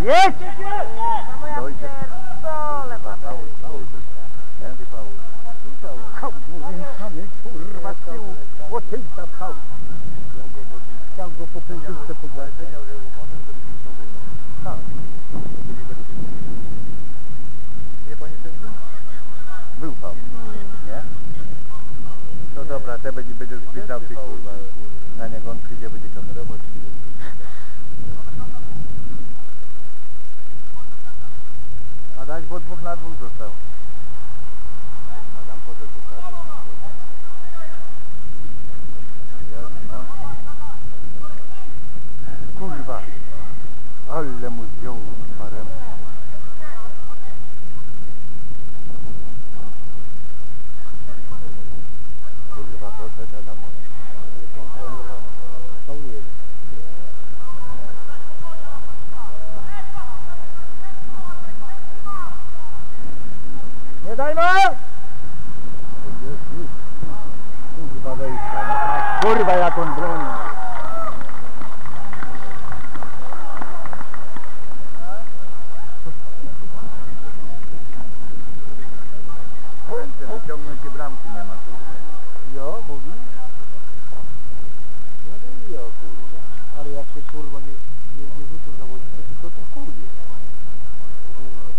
Jedź! Dojdzie. Kurwa z tyłu, oczyńca pchał. Chciał go po półdówce pogładzić. Tak. Nie panie sędziu? Był faul, nie? No dobra, te będziesz zbliżał się kurwa. Na niego on przyjdzie, będzie kamerował. A dać, bo 2 na 2 został. Adam poszedł do przodu. Kurwa, ale mu zdjął parem. Kurwa, poszedł Adam. Nie daj no! Kurwa wejścia. Kurwa jak on broni. Ręce wyciągnąć i bramki nie ma kurwa. Jo, mówi? No i jo kurwa. Ale jak się kurwa nie rzucą zawodnicy, tylko to kurwie.